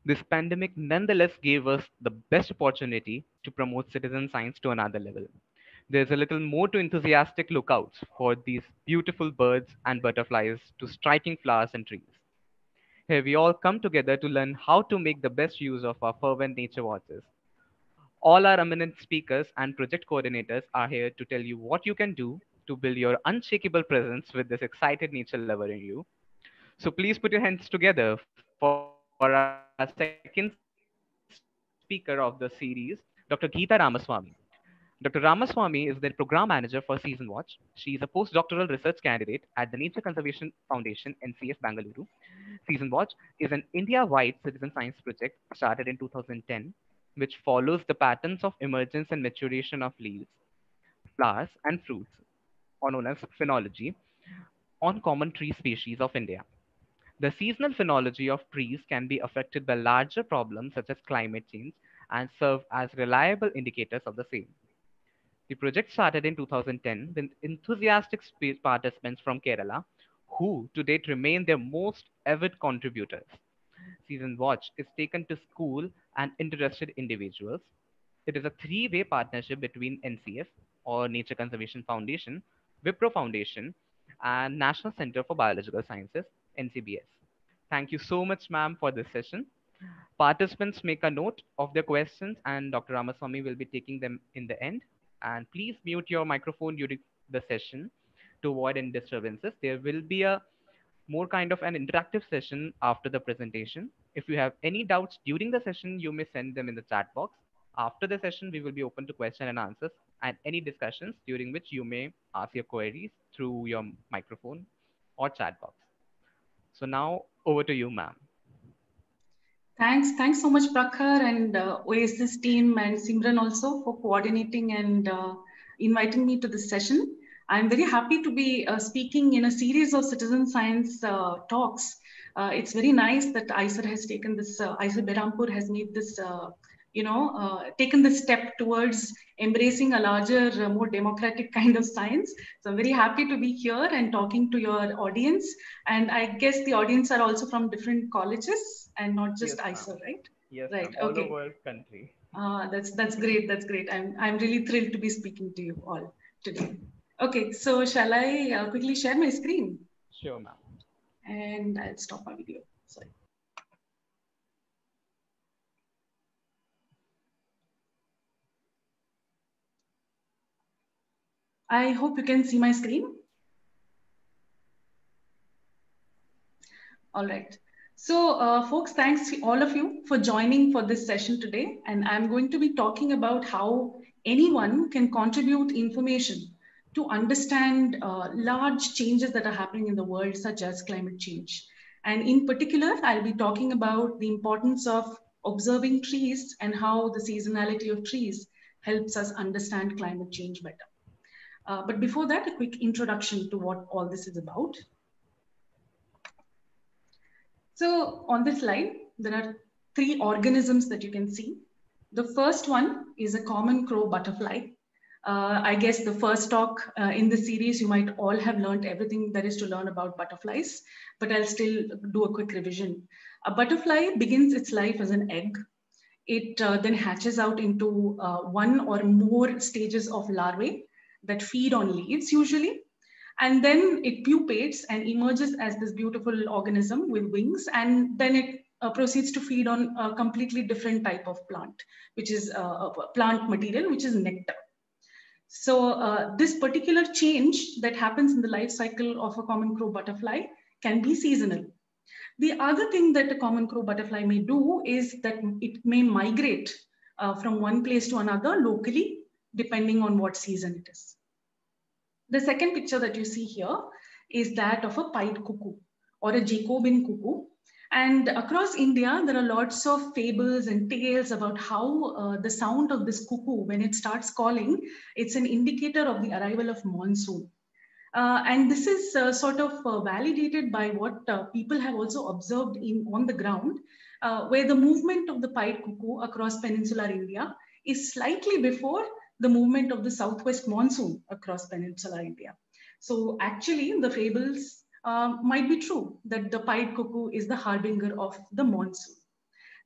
This pandemic nonetheless gave us the best opportunity to promote citizen science to another level. There's a little more to enthusiastic lookouts for these beautiful birds and butterflies to striking flowers and trees. Here we all come together to learn how to make the best use of our fervent nature watches. All our eminent speakers and project coordinators are here to tell you what you can do to build your unshakable presence with this excited nature lover in you. So please put your hands together for our second speaker of the series, Dr. Geeta Ramaswamy. Dr. Ramaswamy is the Program Manager for Season Watch. She is a postdoctoral research candidate at the Nature Conservation Foundation, NCF Bangalore. Season Watch is an India-wide citizen science project started in 2010, which follows the patterns of emergence and maturation of leaves, flowers, and fruits, or known as phenology, on common tree species of India. The seasonal phenology of trees can be affected by larger problems such as climate change and serve as reliable indicators of the same. The project started in 2010 with enthusiastic participants from Kerala, who to date remain their most avid contributors. Season Watch is taken to school and interested individuals. It is a three-way partnership between NCF, or Nature Conservation Foundation, Wipro Foundation, and National Center for Biological Sciences, NCBS. Thank you so much, ma'am, for this session. Participants make a note of their questions, and Dr. Ramaswamy will be taking them in the end. And please mute your microphone during the session to avoid any disturbances. There will be a more kind of an interactive session after the presentation. If you have any doubts during the session, you may send them in the chat box. After the session, we will be open to question and answers and any discussions during which you may ask your queries through your microphone or chat box. So now over to you, ma'am. Thanks so much, Prakhar, and Oasis team and Simran also for coordinating and inviting me to this session. I'm very happy to be speaking in a series of citizen science talks. It's very nice that ICER has taken this, ICER Berhampur has made this, taken this step towards embracing a larger, more democratic kind of science. So I'm very happy to be here and talking to your audience. And I guess the audience are also from different colleges and not just Yes, ISO, ma'am. right? Yes, Right. ma'am. All Okay. over country. That's great. That's great. I'm really thrilled to be speaking to you all today. Okay. So shall I quickly share my screen? Sure, ma'am. And I'll stop my video. Sorry. I hope you can see my screen. All right. So, folks, thanks to all of you for joining for this session today. And I'm going to be talking about how anyone can contribute information to understand large changes that are happening in the world, such as climate change. And in particular, I'll be talking about the importance of observing trees and how the seasonality of trees helps us understand climate change better. But before that, a quick introduction to what all this is about. So on this slide, there are three organisms that you can see. The first one is a common crow butterfly. I guess the first talk in the series, you might all have learned everything there is to learn about butterflies, but I'll still do a quick revision. A butterfly begins its life as an egg. It then hatches out into one or more stages of larvae that feed on leaves usually, and then it pupates and emerges as this beautiful organism with wings, and then it proceeds to feed on a completely different type of plant, which is a plant material, which is nectar. So this particular change that happens in the life cycle of a common crow butterfly can be seasonal. The other thing that a common crow butterfly may do is that it may migrate from one place to another locally, depending on what season it is. The second picture that you see here is that of a pied cuckoo or a Jacobin cuckoo. And across India, there are lots of fables and tales about how the sound of this cuckoo, when it starts calling, it's an indicator of the arrival of monsoon. And this is sort of validated by what people have also observed on the ground, where the movement of the pied cuckoo across peninsular India is slightly before the movement of the southwest monsoon across peninsular India. So actually, the fables might be true that the pied cuckoo is the harbinger of the monsoon.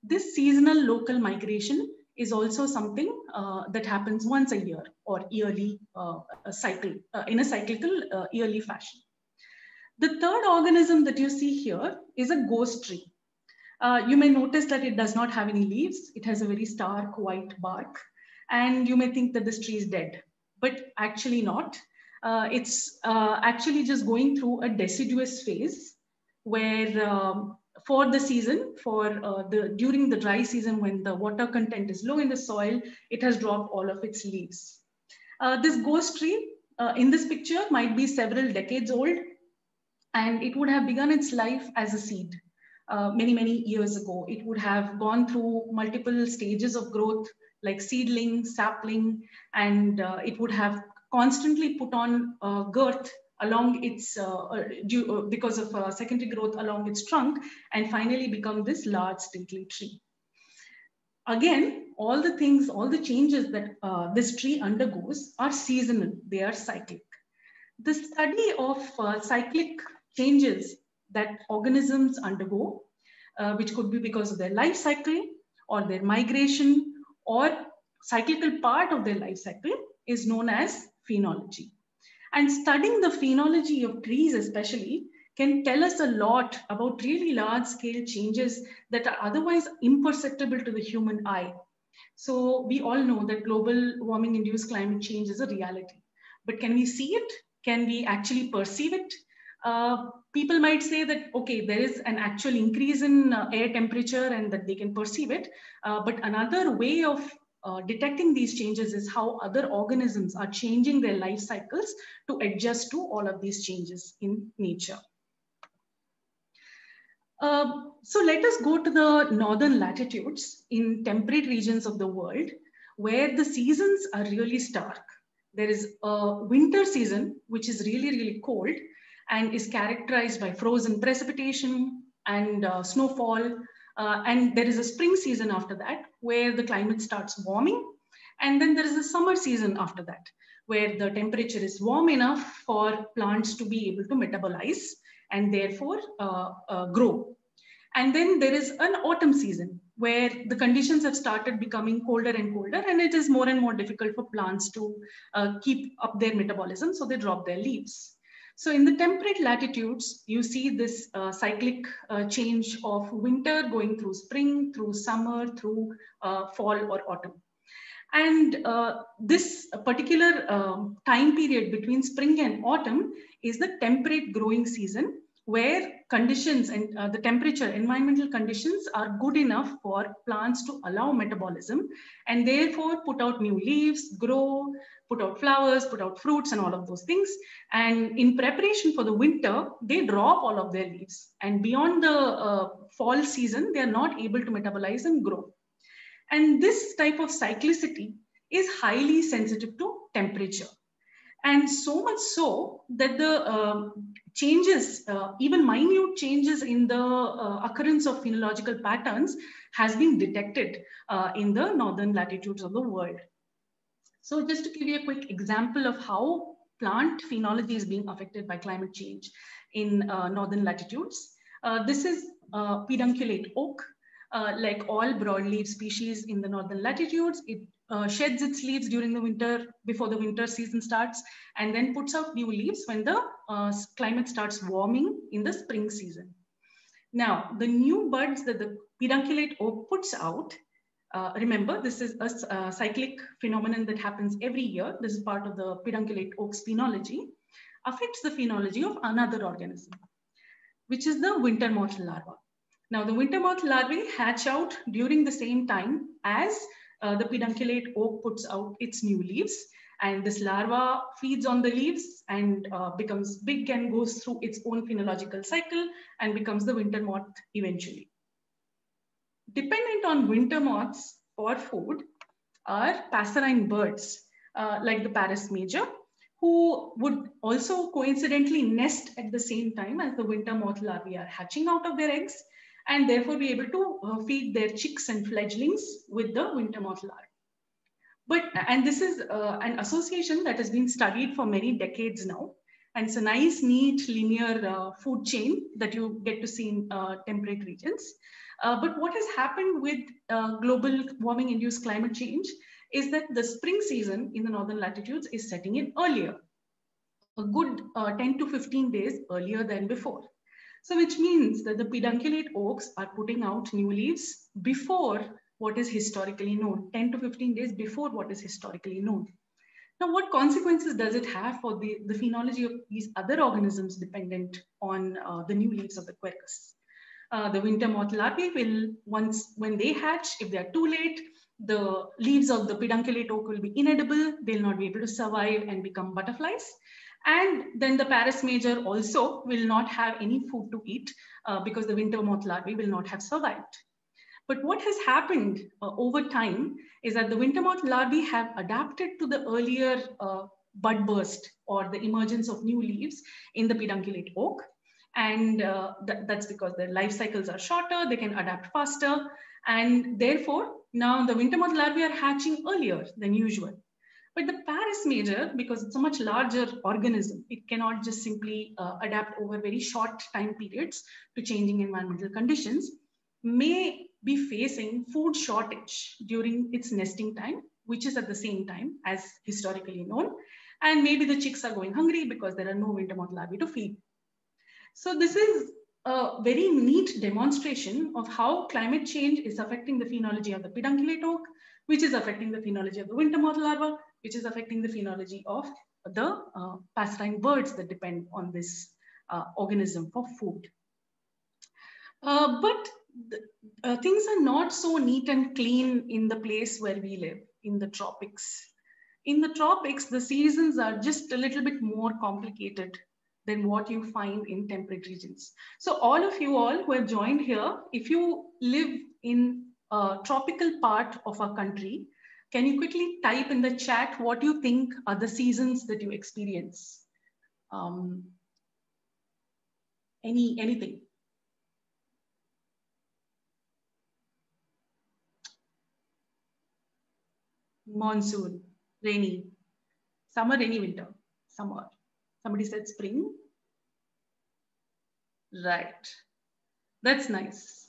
This seasonal local migration is also something that happens once a year or yearly cycle, in a cyclical yearly fashion. The third organism that you see here is a ghost tree. You may notice that it does not have any leaves. It has a very stark white bark. And you may think that this tree is dead, but actually not. It's actually just going through a deciduous phase where for the season, during the dry season when the water content is low in the soil, it has dropped all of its leaves. This ghost tree in this picture might be several decades old, and it would have begun its life as a seed. Many, many years ago. It would have gone through multiple stages of growth, like seedling, sapling, and it would have constantly put on girth along its, because of secondary growth along its trunk, and finally become this large stately tree. Again, all the changes that this tree undergoes are seasonal, they are cyclic. The study of cyclic changes that organisms undergo, which could be because of their life cycle or their migration or cyclical part of their life cycle, is known as phenology. And studying the phenology of trees especially can tell us a lot about really large scale changes that are otherwise imperceptible to the human eye. So we all know that global warming induced climate change is a reality, but can we see it? Can we actually perceive it? People might say that, okay, there is an actual increase in air temperature and that they can perceive it. But another way of detecting these changes is how other organisms are changing their life cycles to adjust to all of these changes in nature. So let us go to the northern latitudes in temperate regions of the world where the seasons are really stark. There is a winter season, which is really, really cold and is characterized by frozen precipitation and snowfall. And there is a spring season after that, where the climate starts warming. And then there is a summer season after that, where the temperature is warm enough for plants to be able to metabolize and therefore grow. And then there is an autumn season where the conditions have started becoming colder and colder, and it is more and more difficult for plants to keep up their metabolism, so they drop their leaves. So in the temperate latitudes, you see this cyclic change of winter going through spring, through summer, through fall or autumn. And this particular time period between spring and autumn is the temperate growing season, where conditions and the temperature, environmental conditions are good enough for plants to allow metabolism and therefore put out new leaves, grow, put out flowers, put out fruits and all of those things. And in preparation for the winter, they drop all of their leaves. And beyond the fall season, they are not able to metabolize and grow. And this type of cyclicity is highly sensitive to temperature. And so much so that the changes, even minute changes in the occurrence of phenological patterns has been detected in the northern latitudes of the world. So just to give you a quick example of how plant phenology is being affected by climate change in northern latitudes, this is pedunculate oak. Like all broadleaf species in the northern latitudes, it sheds its leaves during the winter, before the winter season starts, and then puts out new leaves when the climate starts warming in the spring season. Now, the new buds that the pedunculate oak puts out, remember, this is a cyclic phenomenon that happens every year. This is part of the pedunculate oak's phenology, affects the phenology of another organism, which is the winter moth larva. Now, the winter moth larvae hatch out during the same time as the pedunculate oak puts out its new leaves. And this larva feeds on the leaves and becomes big and goes through its own phenological cycle and becomes the winter moth eventually. Dependent on winter moths for food are passerine birds like the Parus major, who would also coincidentally nest at the same time as the winter moth larvae are hatching out of their eggs, and therefore be able to feed their chicks and fledglings with the winter moth larvae. And this is an association that has been studied for many decades now. And it's a nice, neat, linear food chain that you get to see in temperate regions. But what has happened with global warming induced climate change is that the spring season in the northern latitudes is setting in earlier, a good 10 to 15 days earlier than before. So which means that the pedunculate oaks are putting out new leaves before what is historically known, 10 to 15 days before what is historically known. Now, what consequences does it have for the phenology of these other organisms dependent on the new leaves of the quercus? The winter moth larvae will, when they hatch, if they are too late, the leaves of the pedunculate oak will be inedible. They'll not be able to survive and become butterflies. And then the Paris major also will not have any food to eat because the winter moth larvae will not have survived. But what has happened over time is that the winter moth larvae have adapted to the earlier bud burst or the emergence of new leaves in the pedunculate oak. And that's because their life cycles are shorter, they can adapt faster. And therefore, now the winter moth larvae are hatching earlier than usual. But the Paris major, because it's a much larger organism, it cannot just simply adapt over very short time periods to changing environmental conditions, may be facing food shortage during its nesting time, which is at the same time as historically known. And maybe the chicks are going hungry because there are no winter moth larvae to feed. So this is a very neat demonstration of how climate change is affecting the phenology of the pedunculate oak, which is affecting the phenology of the winter moth larva, which is affecting the phenology of the passerine birds that depend on this organism for food. But things are not so neat and clean in the place where we live, in the tropics. In the tropics, the seasons are just a little bit more complicated than what you find in temperate regions. So all of you all who have joined here, if you live in a tropical part of our country, can you quickly type in the chat what you think are the seasons that you experience? Anything? Monsoon, rainy, summer, rainy, winter, summer. Somebody said spring. Right. That's nice.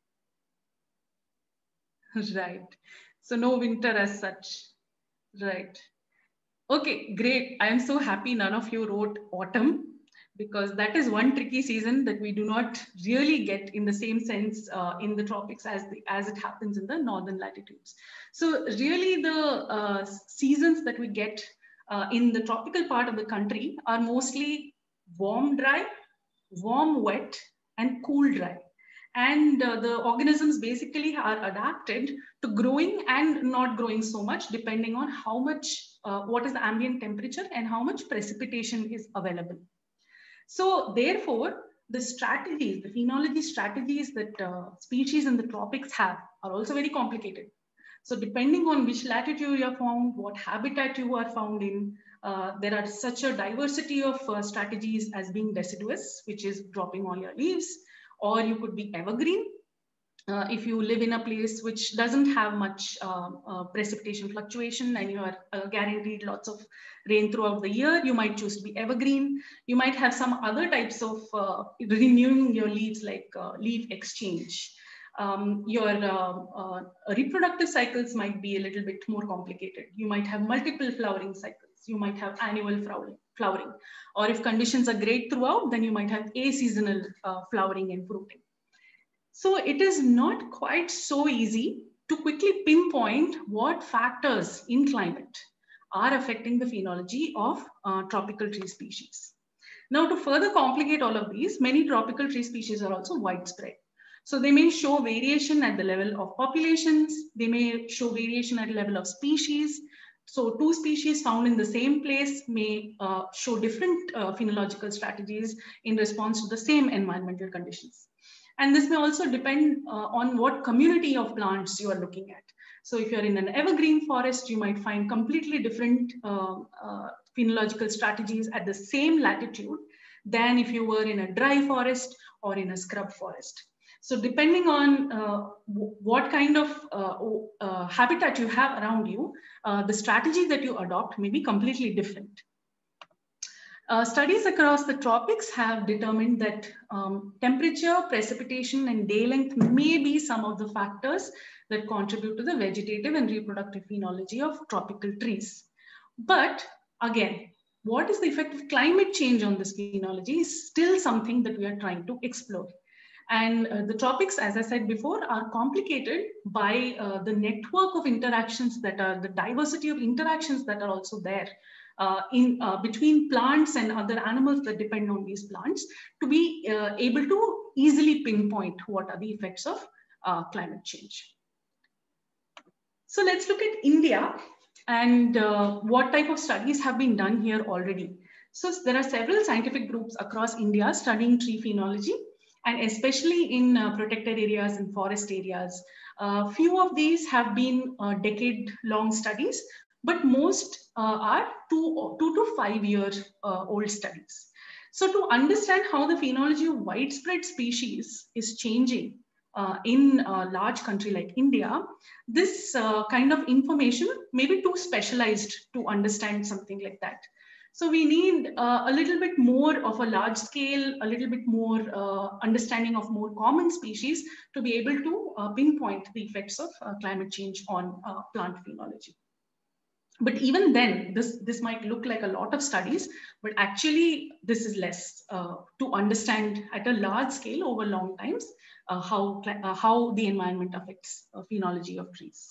Right. So no winter as such. Right. Okay, great. I am so happy none of you wrote autumn, because that is one tricky season that we do not really get in the same sense in the tropics as it happens in the northern latitudes. So really the seasons that we get in the tropical part of the country are mostly warm, dry, warm, wet, and cool, dry. And the organisms basically are adapted to growing and not growing so much, depending on how much, what is the ambient temperature and how much precipitation is available. So therefore, the strategies, the phenology strategies that species in the tropics have are also very complicated. So depending on which latitude you are found, what habitat you are found in, there are such a diversity of strategies as being deciduous, which is dropping all your leaves, or you could be evergreen. If you live in a place which doesn't have much precipitation fluctuation and you are guaranteed lots of rain throughout the year, you might choose to be evergreen. You might have some other types of renewing your leaves, like leaf exchange. Your reproductive cycles might be a little bit more complicated. You might have multiple flowering cycles. You might have annual flowering. Or if conditions are great throughout, then you might have aseasonal flowering and fruiting. So it is not quite so easy to quickly pinpoint what factors in climate are affecting the phenology of tropical tree species. Now, to further complicate all of these, many tropical tree species are also widespread. So they may show variation at the level of populations. They may show variation at the level of species. So two species found in the same place may show different phenological strategies in response to the same environmental conditions. And this may also depend on what community of plants you are looking at. So if you're in an evergreen forest, you might find completely different phenological strategies at the same latitude than if you were in a dry forest or in a scrub forest. So depending on what kind of habitat you have around you, the strategy that you adopt may be completely different. Studies across the tropics have determined that temperature, precipitation, and day length may be some of the factors that contribute to the vegetative and reproductive phenology of tropical trees. But again, what is the effect of climate change on this phenology is still something that we are trying to explore. And the tropics, as I said before, are complicated by the network of interactions that are, the diversity of interactions that are also there between plants and other animals that depend on these plants, to be able to easily pinpoint what are the effects of climate change. So let's look at India and what type of studies have been done here already. So there are several scientific groups across India studying tree phenology, and especially in protected areas and forest areas. Few of these have been decade-long studies, but most are 2 to 5 year old studies. So to understand how the phenology of widespread species is changing in a large country like India, this kind of information may be too specialized to understand something like that. So we need a little bit more of a large scale, a little bit more understanding of more common species to be able to pinpoint the effects of climate change on plant phenology. But even then, this might look like a lot of studies, but actually this is less to understand at a large scale over long times how the environment affects phenology of trees.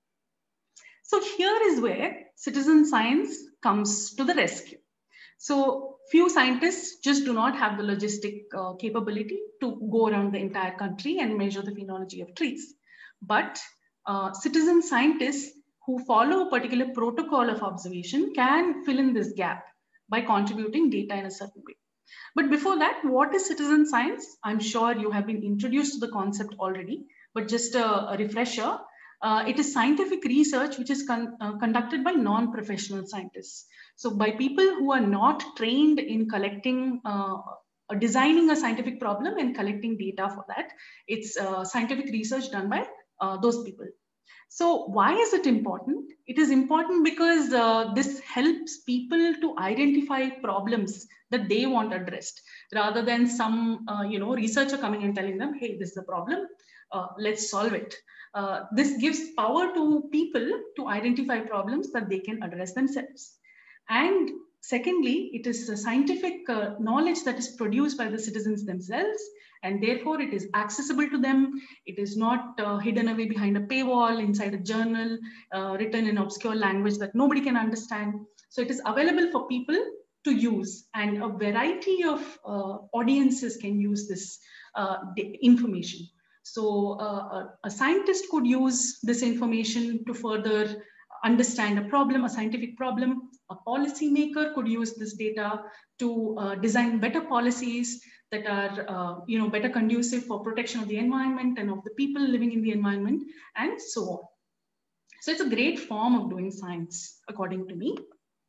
So here is where citizen science comes to the rescue. So few scientists just do not have the logistic capability to go around the entire country and measure the phenology of trees. But citizen scientists who follow a particular protocol of observation can fill in this gap by contributing data in a certain way. But before that, what is citizen science? I'm sure you have been introduced to the concept already, but just a refresher. It is scientific research which is conducted by non-professional scientists. So by people who are not trained in collecting, designing a scientific problem and collecting data for that. It's scientific research done by those people. So why is it important? It is important because this helps people to identify problems that they want addressed, rather than some researcher coming and telling them, hey, this is a problem, let's solve it. This gives power to people to identify problems that they can address themselves. And secondly, it is a scientific knowledge that is produced by the citizens themselves, and therefore it is accessible to them. It is not hidden away behind a paywall inside a journal written in obscure language that nobody can understand. So it is available for people to use, and a variety of audiences can use this information. So a scientist could use this information to further understand a problem, a scientific problem. A policymaker could use this data to design better policies that are better conducive for protection of the environment and of the people living in the environment, and so on. So it's a great form of doing science, according to me.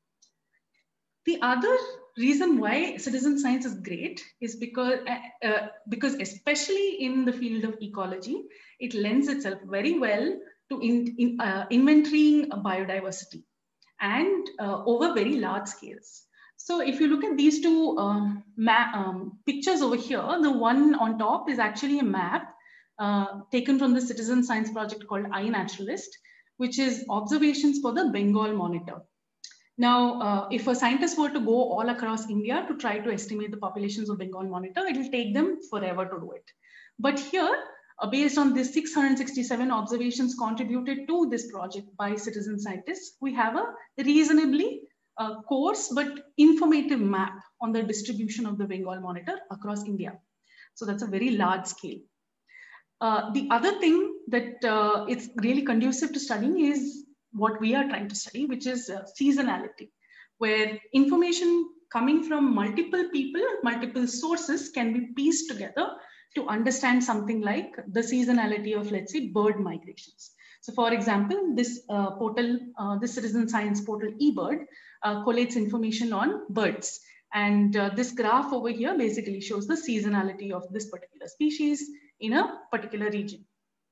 The other reason why citizen science is great is because especially in the field of ecology, it lends itself very well to inventorying biodiversity, and over very large scales. So if you look at these two pictures over here, the one on top is actually a map taken from the citizen science project called iNaturalist, which is observations for the Bengal monitor. Now, if a scientist were to go all across India to try to estimate the populations of Bengal monitor, it will take them forever to do it. But here, based on these 667 observations contributed to this project by citizen scientists, we have a reasonably coarse but informative map on the distribution of the Bengal monitor across India. So that's a very large scale. The other thing that it's really conducive to studying is what we are trying to study, which is seasonality, where information coming from multiple people, multiple sources can be pieced together to understand something like the seasonality of, let's say, bird migrations. So for example, this portal, this citizen science portal eBird collates information on birds. And this graph over here basically shows the seasonality of this particular species in a particular region.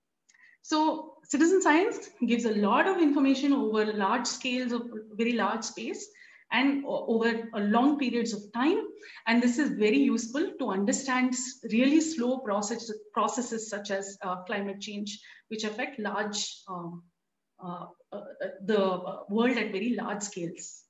So citizen science gives a lot of information over large scales of very large space, and over long periods of time. And this is very useful to understand really slow processes such as climate change, which affect the world at very large scales.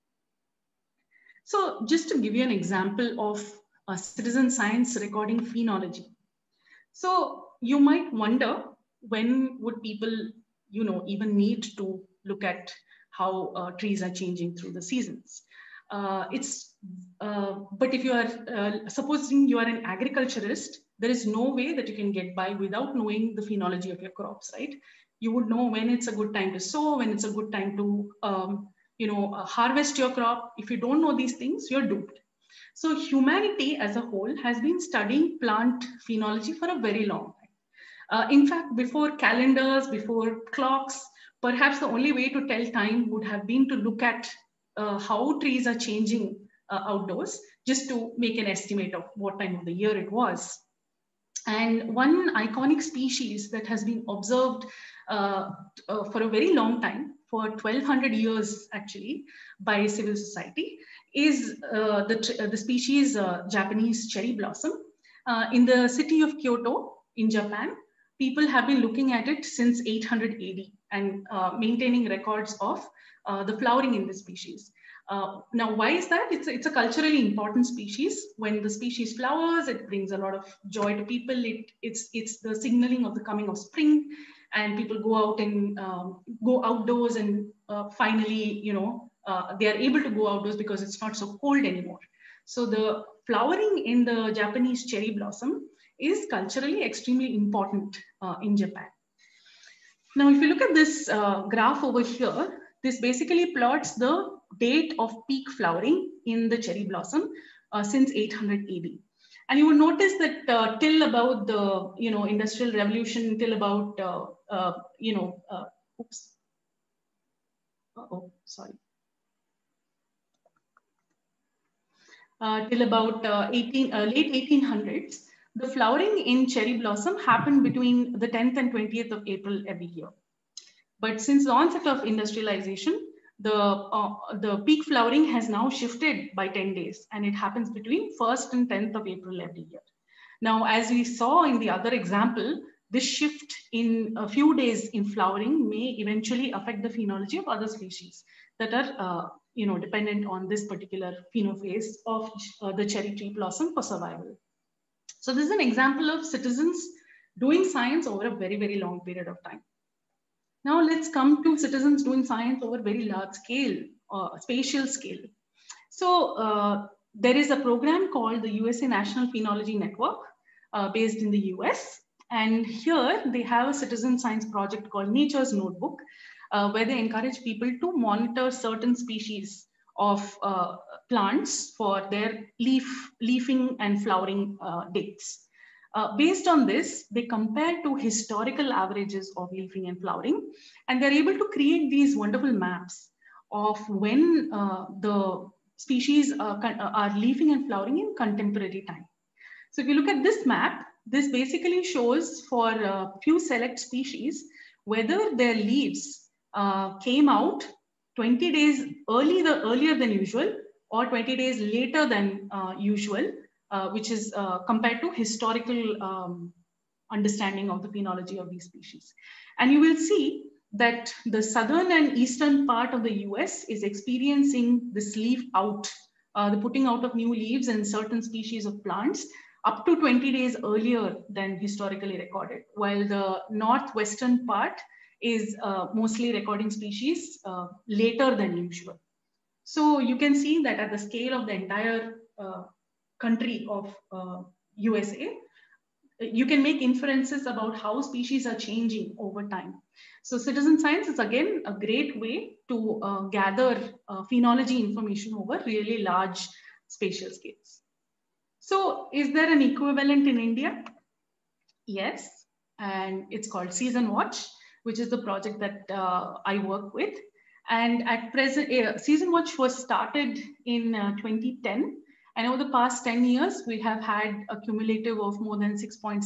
So just to give you an example of citizen science recording phenology. So you might wonder, when would people, even need to look at how trees are changing through the seasons? But if you are, supposing you are an agriculturist, there is no way that you can get by without knowing the phenology of your crops, right? You would know when it's a good time to sow, when it's a good time to, harvest your crop. If you don't know these things, you're doomed. So humanity as a whole has been studying plant phenology for a very long time. In fact, before calendars, before clocks, perhaps the only way to tell time would have been to look at how trees are changing outdoors, just to make an estimate of what time of the year it was. And one iconic species that has been observed for a very long time, for 1200 years actually, by civil society, is the species Japanese cherry blossom. In the city of Kyoto in Japan, people have been looking at it since 800 AD and maintaining records of the flowering in this species. Now, why is that? It's a culturally important species. When the species flowers, it brings a lot of joy to people. It's the signaling of the coming of spring, and people go out and go outdoors, and finally, they are able to go outdoors because it's not so cold anymore. So the flowering in the Japanese cherry blossom is culturally extremely important in Japan. Now, if you look at this graph over here, this basically plots the date of peak flowering in the cherry blossom since 800 AD. And you will notice that till about the Industrial Revolution, till about till about late 1800s, the flowering in cherry blossom happened between the 10th and 20th of April every year. But since the onset of industrialization, the peak flowering has now shifted by 10 days, and it happens between 1st and 10th of April every year. Now, as we saw in the other example, this shift in a few days in flowering may eventually affect the phenology of other species that are dependent on this particular phenophase of the cherry tree blossom for survival. So this is an example of citizens doing science over a very, very long period of time. Now let's come to citizens doing science over very large scale, spatial scale. So there is a program called the USA National Phenology Network based in the US. And here they have a citizen science project called Nature's Notebook, where they encourage people to monitor certain species of plants for their leafing and flowering dates. Based on this, they compare to historical averages of leafing and flowering, and they're able to create these wonderful maps of when the species are leafing and flowering in contemporary time. So if you look at this map, this basically shows for a few select species whether their leaves came out 20 days earlier than usual or 20 days later than usual, which is compared to historical understanding of the phenology of these species. And you will see that the southern and eastern part of the US is experiencing this leaf out, the putting out of new leaves in certain species of plants up to 20 days earlier than historically recorded, while the northwestern part is mostly recording species later than usual. So you can see that at the scale of the entire country of USA, you can make inferences about how species are changing over time. So citizen science is again a great way to gather phenology information over really large spatial scales. So is there an equivalent in India? Yes, and it's called Season Watch, which is the project that I work with. And at present, Season Watch was started in 2010. And over the past 10 years, we have had a cumulative of more than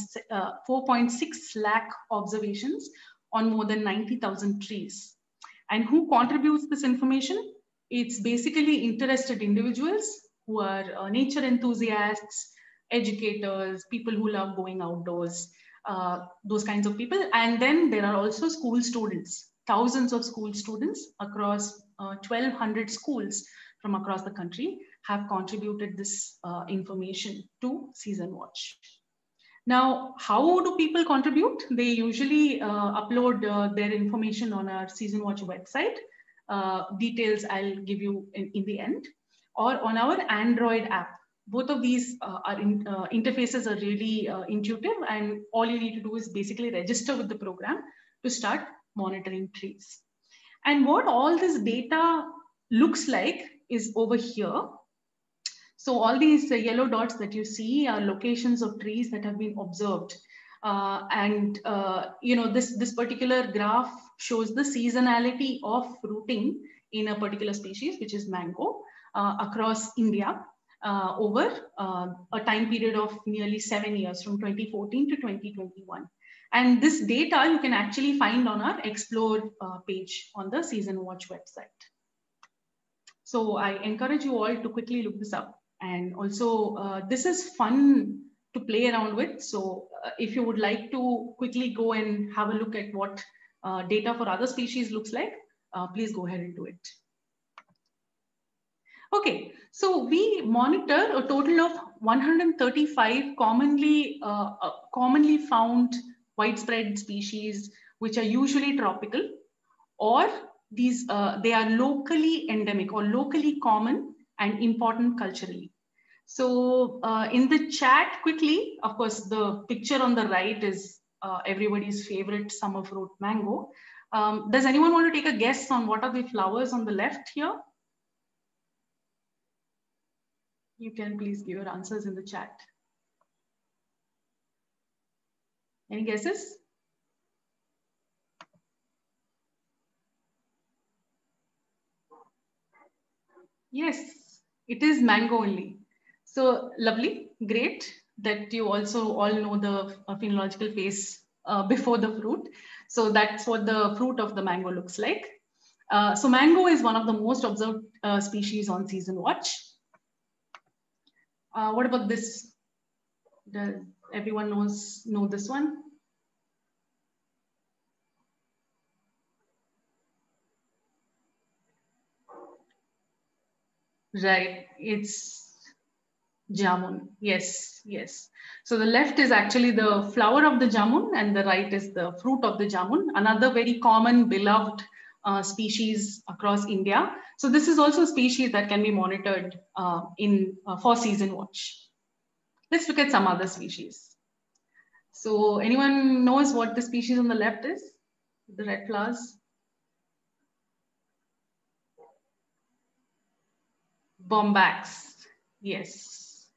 4.6 lakh observations on more than 90,000 trees. And who contributes this information? It's basically interested individuals who are nature enthusiasts, educators, people who love going outdoors, those kinds of people. And then there are also school students, thousands of school students across 1,200 schools from across the country have contributed this information to Season Watch. Now, how do people contribute? They usually upload their information on our Season Watch website. Details I'll give you in the end, or on our Android app. Both of these interfaces are really intuitive, and all you need to do is basically register with the program to start monitoring trees. And what all this data looks like is over here. So all these yellow dots that you see are locations of trees that have been observed. This particular graph shows the seasonality of fruiting in a particular species, which is mango, across India over a time period of nearly 7 years, from 2014 to 2021. And this data you can actually find on our Explore page on the Season Watch website. So I encourage you all to quickly look this up. And also, this is fun to play around with. So if you would like to quickly go and have a look at what data for other species looks like, please go ahead and do it. Okay, so we monitor a total of 135 commonly found widespread species, which are usually tropical, or these they are locally endemic or locally common and important culturally. So in the chat quickly, of course, the picture on the right is everybody's favorite summer fruit, mango. Does anyone want to take a guess on what are the flowers on the left here? You can please give your answers in the chat. Any guesses? Yes, it is mango only. So lovely, great that you also all know the phenological phase before the fruit. So that's what the fruit of the mango looks like. So mango is one of the most observed species on Season Watch. What about this? Does everyone know this one? Right, it's jamun. Yes, yes. So the left is actually the flower of the jamun and the right is the fruit of the jamun, another very common beloved species across India. So this is also a species that can be monitored for Season Watch. Let's look at some other species. So anyone knows what the species on the left is? The red flowers? Bombax, yes.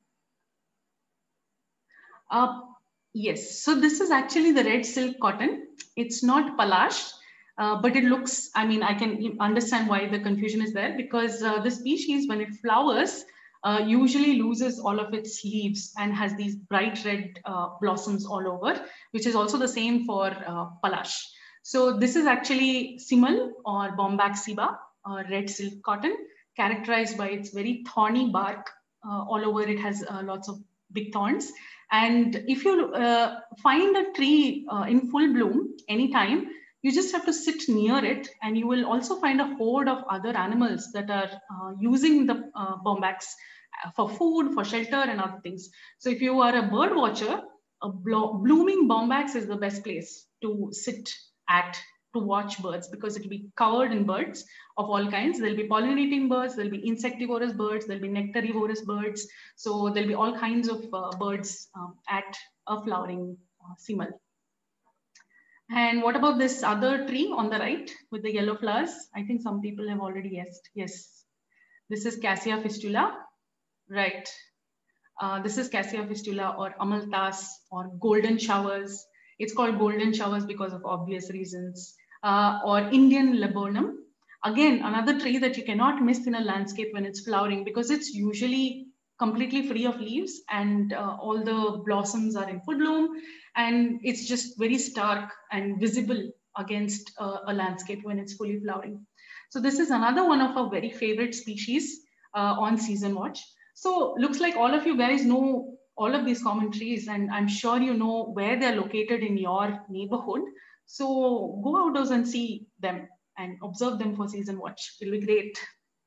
Yes, so this is actually the red silk cotton. It's not palash, but it looks, I mean, I can understand why the confusion is there, because the species, when it flowers, usually loses all of its leaves and has these bright red blossoms all over, which is also the same for palash. So this is actually Simal or Bombax ceiba, red silk cotton, characterized by its very thorny bark. All over it has lots of big thorns. And if you find a tree in full bloom anytime, you just have to sit near it, and you will also find a horde of other animals that are using the bombax for food, for shelter, and other things. So if you are a bird watcher, a blooming bombax is the best place to sit at to watch birds, because it will be covered in birds of all kinds. There'll be pollinating birds, there'll be insectivorous birds, there'll be nectarivorous birds. So there'll be all kinds of birds at a flowering simal. And what about this other tree on the right with the yellow flowers? I think some people have already guessed. Yes, this is Cassia fistula, right? This is Cassia fistula or amalthas or golden showers. It's called golden showers because of obvious reasons. Or Indian laburnum. Again, another tree that you cannot miss in a landscape when it's flowering, because it's usually completely free of leaves and all the blossoms are in full bloom, and it's just very stark and visible against a landscape when it's fully flowering. So this is another one of our very favorite species on Season Watch. So looks like all of you guys know all of these common trees, and I'm sure you know where they're located in your neighborhood. So go outdoors and see them and observe them for Season Watch. It'll be great.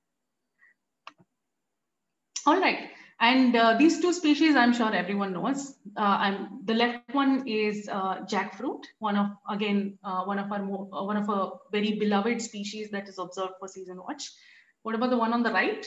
All right, and these two species, I'm sure everyone knows. The left one is jackfruit, one of our very beloved species that is observed for Season Watch. What about the one on the right?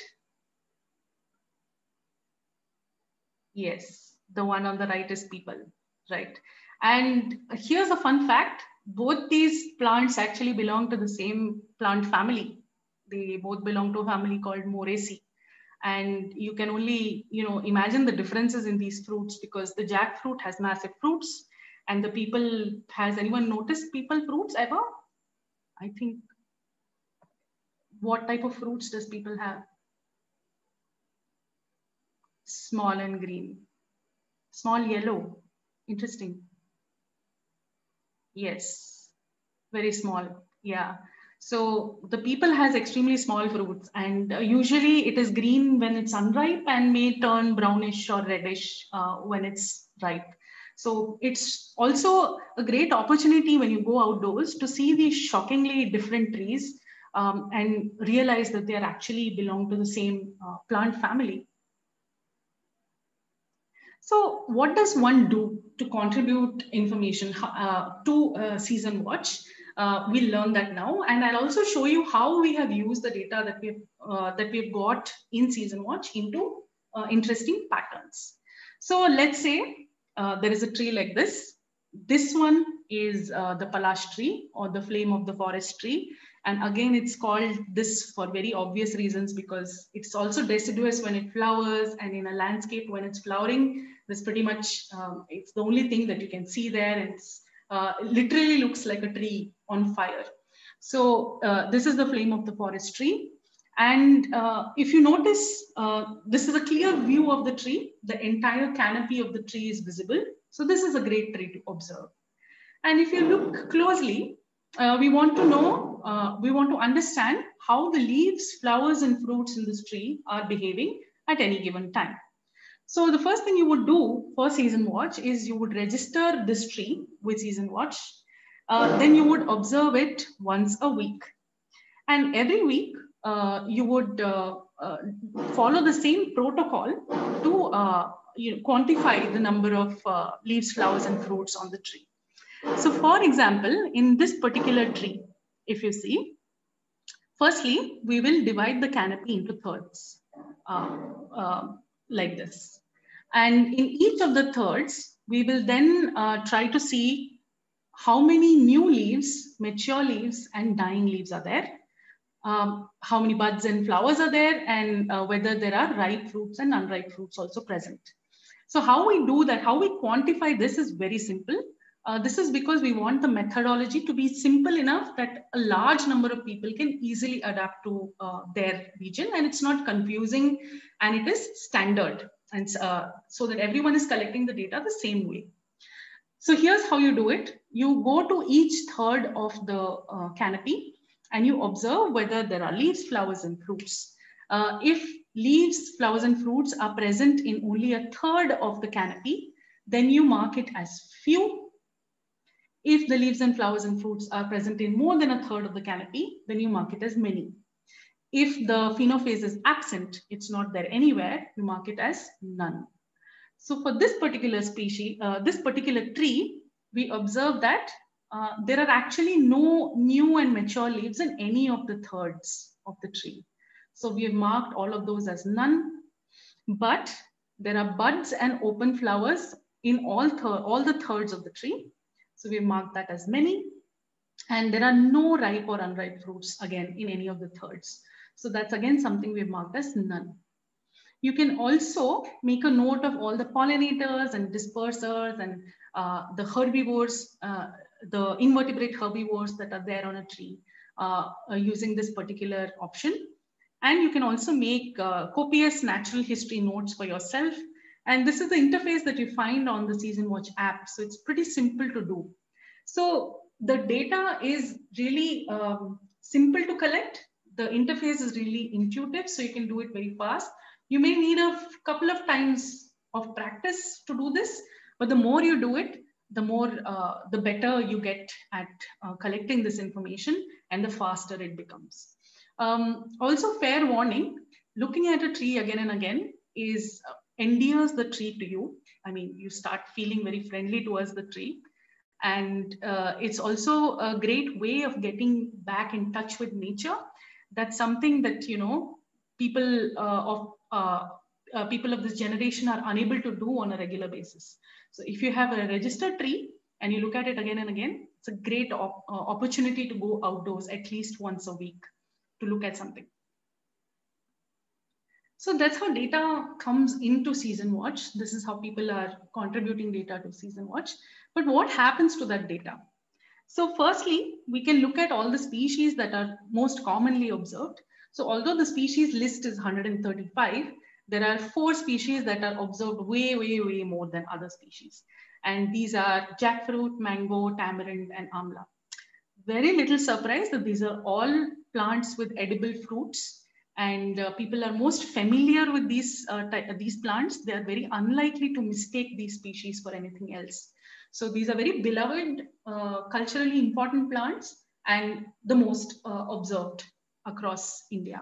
Yes, the one on the right is people, right? And here's a fun fact: both these plants actually belong to the same plant family. They both belong to a family called Moraceae. And you can only, imagine the differences in these fruits, because the jackfruit has massive fruits, and the people, has anyone noticed people fruits ever? I think, what type of fruits does people have? Small and green, small yellow. Interesting. Yes, very small. Yeah. So the people has extremely small fruits, and usually it is green when it's unripe and may turn brownish or reddish when it's ripe. So it's also a great opportunity when you go outdoors to see these shockingly different trees and realize that they are actually belong to the same plant family. So what does one do to contribute information to Season Watch? We'll learn that now, and I'll also show you how we have used the data that we've got in Season Watch into interesting patterns. So let's say there is a tree like this. This one is the Palash tree, or the flame of the forest tree. And again, it's called this for very obvious reasons, because it's also deciduous when it flowers, and in a landscape when it's flowering, there's pretty much, it's the only thing that you can see there. And it's literally looks like a tree on fire. So this is the flame of the forest tree. And if you notice, this is a clear view of the tree. The entire canopy of the tree is visible. So this is a great tree to observe. And if you look closely, we want to understand how the leaves, flowers, and fruits in this tree are behaving at any given time. So the first thing you would do for Season Watch is you would register this tree with Season Watch. Then you would observe it once a week. And every week, you would follow the same protocol to quantify the number of leaves, flowers, and fruits on the tree. So for example, in this particular tree, if you see, firstly, we will divide the canopy into thirds like this. And in each of the thirds, we will then try to see how many new leaves, mature leaves, and dying leaves are there. How many buds and flowers are there, and whether there are ripe fruits and unripe fruits also present. So how we do that, how we quantify this is very simple. This is because we want the methodology to be simple enough that a large number of people can easily adapt to their region, and it's not confusing, and it is standard, and so that everyone is collecting the data the same way. So here's how you do it. You go to each third of the canopy, and you observe whether there are leaves, flowers, and fruits. If leaves, flowers, and fruits are present in only a third of the canopy, then you mark it as few. If the leaves and flowers and fruits are present in more than a third of the canopy, then you mark it as many. If the phenophase is absent, it's not there anywhere, you mark it as none. So for this particular species, this particular tree, we observe that there are actually no new and mature leaves in any of the thirds of the tree. So we have marked all of those as none, but there are buds and open flowers in all the thirds of the tree. So we marked that as many, and there are no ripe or unripe fruits again in any of the thirds. So that's again something we've marked as none. You can also make a note of all the pollinators and dispersers and the herbivores, the invertebrate herbivores that are there on a tree using this particular option. And you can also make copious natural history notes for yourself. And this is the interface that you find on the Season Watch app. So it's pretty simple to do. So The data is really simple to collect. The interface is really intuitive, so you can do it very fast. You may need a couple of times of practice to do this, but the more you do it, the better you get at collecting this information, and the faster it becomes. Also, fair warning, looking at a tree again and again is endears the tree to you. I mean, you start feeling very friendly towards the tree. And it's also a great way of getting back in touch with nature. That's something that, you know, people of this generation are unable to do on a regular basis. So if you have a registered tree and you look at it again and again, it's a great opportunity to go outdoors at least once a week to look at something. So that's how data comes into Season Watch. This is how people are contributing data to Season Watch. But what happens to that data? So firstly, we can look at all the species that are most commonly observed. So although the species list is 135, there are 4 species that are observed way, way, way more than other species. And these are jackfruit, mango, tamarind, and amla. Very little surprise that these are all plants with edible fruits, and people are most familiar with these plants. They are very unlikely to mistake these species for anything else. So these are very beloved, culturally important plants, and the most observed across India.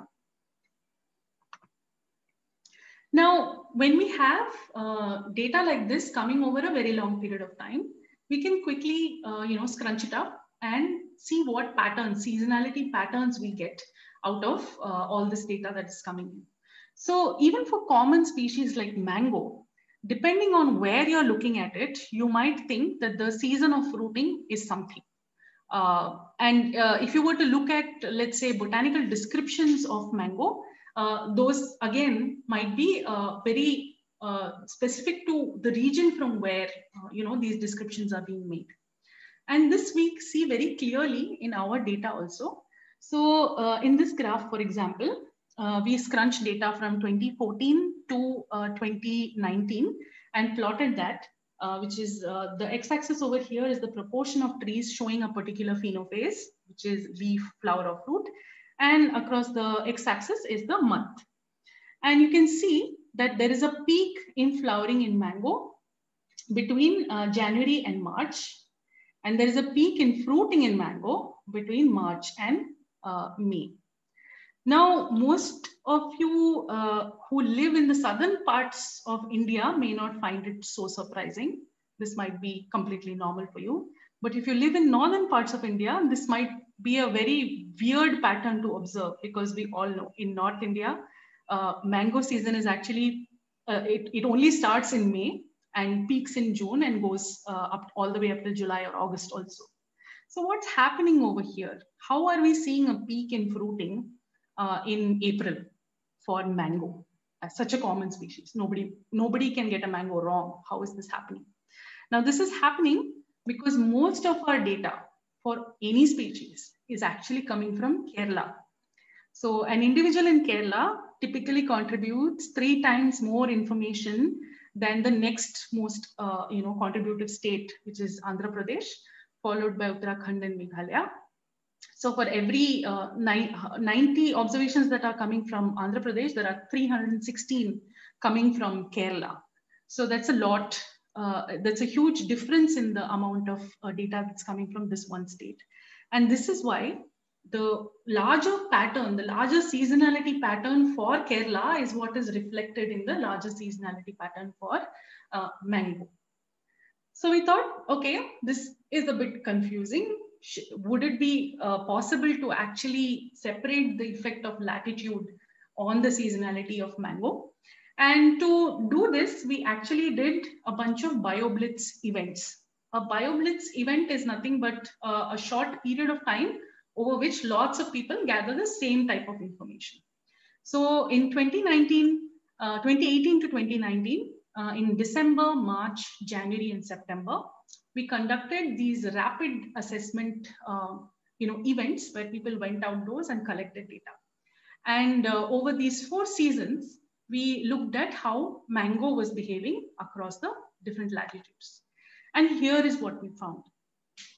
Now, when we have data like this coming over a very long period of time, we can quickly scrunch it up and see what patterns, seasonality patterns we get out of all this data that is coming in. So even for common species like mango, depending on where you're looking at it, you might think that the season of fruiting is something. If you were to look at, let's say, botanical descriptions of mango, those again might be very specific to the region from where these descriptions are being made. And this we see very clearly in our data also. So in this graph, for example, we scrunched data from 2014 to 2019 and plotted that, which is the x-axis over here is the proportion of trees showing a particular phenophase, which is leaf, flower, or fruit. And across the x-axis is the month. And you can see that there is a peak in flowering in mango between January and March. And there is a peak in fruiting in mango between March and May. Now, most of you who live in the southern parts of India may not find it so surprising. This might be completely normal for you. But if you live in northern parts of India, this might be a very weird pattern to observe, because we all know in North India, mango season is actually, it only starts in May and peaks in June and goes up all the way up to July or August also. So what's happening over here? How are we seeing a peak in fruiting in April for mango, such a common species? Nobody can get a mango wrong. How is this happening? Now, this is happening because most of our data for any species is actually coming from Kerala. So an individual in Kerala typically contributes 3 times more information than the next most contributive state, which is Andhra Pradesh, followed by Uttarakhand and Meghalaya. So for every 90 observations that are coming from Andhra Pradesh, there are 316 coming from Kerala. So that's a lot. That's a huge difference in the amount of data that's coming from this one state. And this is why the larger pattern, the larger seasonality pattern for Kerala is what is reflected in the larger seasonality pattern for mango. So we thought, okay, this is a bit confusing. Would it be possible to actually separate the effect of latitude on the seasonality of mango? And to do this, we actually did a bunch of BioBlitz events. A BioBlitz event is nothing but a short period of time over which lots of people gather the same type of information. So in 2018 to 2019, in December, March, January, and September, we conducted these rapid assessment events where people went outdoors and collected data. And over these 4 seasons, we looked at how mango was behaving across the different latitudes. And here is what we found.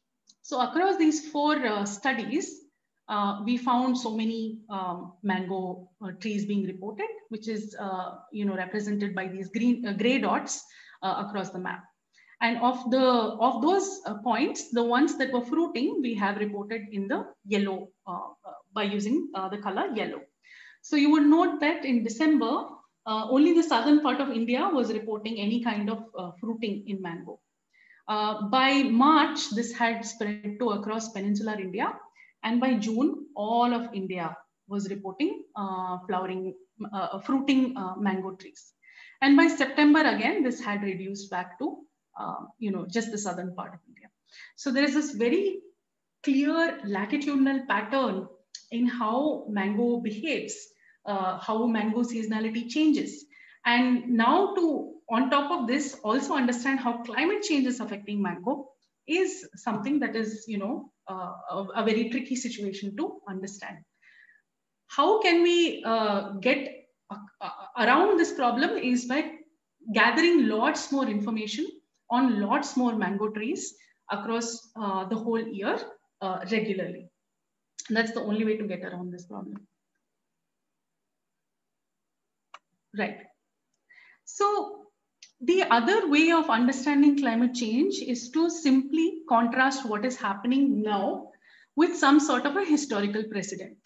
So across these four studies, we found so many mango trees being reported, which is represented by these gray dots across the map. And of those points, the ones that were fruiting, we have reported in the yellow by using the color yellow. So you would note that in December, only the southern part of India was reporting any kind of fruiting in mango. By March, this had spread to across peninsular India, and by June, all of India was reporting fruiting mango trees. And by September, again, this had reduced back to just the southern part of India. So there is this very clear latitudinal pattern in how mango behaves, how mango seasonality changes. And now to, on top of this, also understand how climate change is affecting mango is something that is, a very tricky situation to understand. How can we get around this problem is by gathering lots more information on lots more mango trees across the whole year regularly. And that's the only way to get around this problem. Right. So the other way of understanding climate change is to simply contrast what is happening now with some sort of a historical precedent.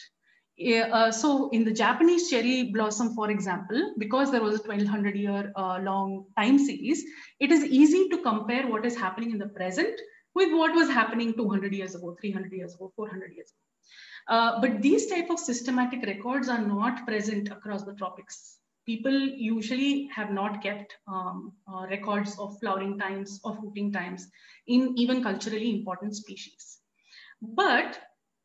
So in the Japanese cherry blossom, for example, because there was a 1200-year long time series, it is easy to compare what is happening in the present with what was happening 200 years ago, 300 years ago, 400 years ago. But these type of systematic records are not present across the tropics. People usually have not kept records of flowering times or fruiting times in even culturally important species. But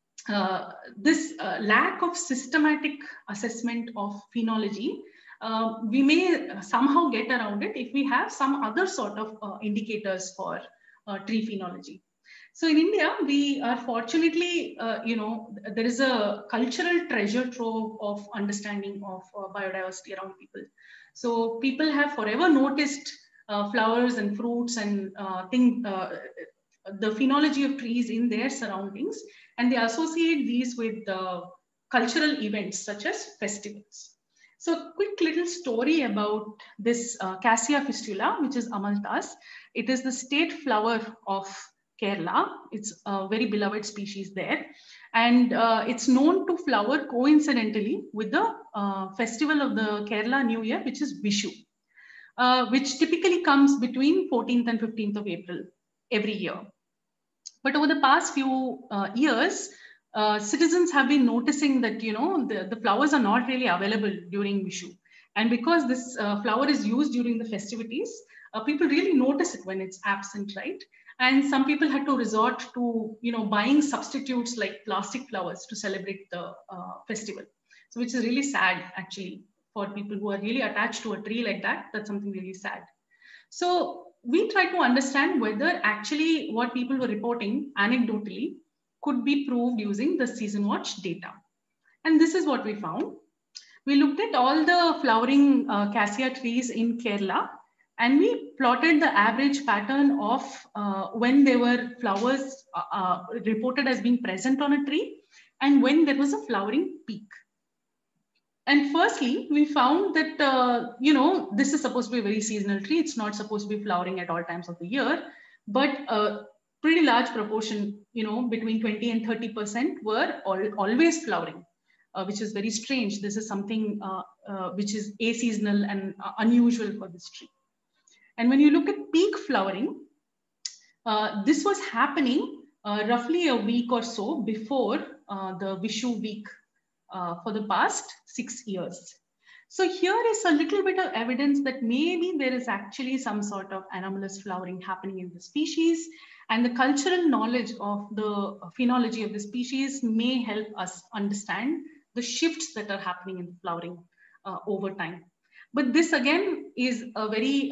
this lack of systematic assessment of phenology, we may somehow get around it if we have some other sort of indicators for tree phenology. So in India, we are fortunately, there is a cultural treasure trove of understanding of biodiversity around people. So people have forever noticed flowers and fruits and the phenology of trees in their surroundings, and they associate these with cultural events such as festivals. So quick little story about this Cassia fistula, which is Amalthus. It is the state flower of Kerala. It's a very beloved species there. And it's known to flower coincidentally with the festival of the Kerala New Year, which is Vishu, which typically comes between 14th and 15th of April every year. But over the past few years, citizens have been noticing that, the flowers are not really available during Vishu. And because this flower is used during the festivities, people really notice it when it's absent, right? And some people had to resort to, buying substitutes like plastic flowers to celebrate the festival. So which is really sad, actually, for people who are really attached to a tree like that. That's something really sad. So we try to understand whether actually what people were reporting anecdotally could be proved using the season watch data. And this is what we found. We looked at all the flowering cassia trees in Kerala, and we plotted the average pattern of when there were flowers reported as being present on a tree and when there was a flowering peak. And firstly, we found that, this is supposed to be a very seasonal tree. It's not supposed to be flowering at all times of the year, but a pretty large proportion, between 20 and 30% were always flowering, which is very strange. This is something which is aseasonal and unusual for this tree. And when you look at peak flowering, this was happening roughly a week or so before the Vishu week for the past 6 years. So here is a little bit of evidence that maybe there is actually some sort of anomalous flowering happening in the species, and the cultural knowledge of the phenology of the species may help us understand the shifts that are happening in the flowering over time. But this again is a very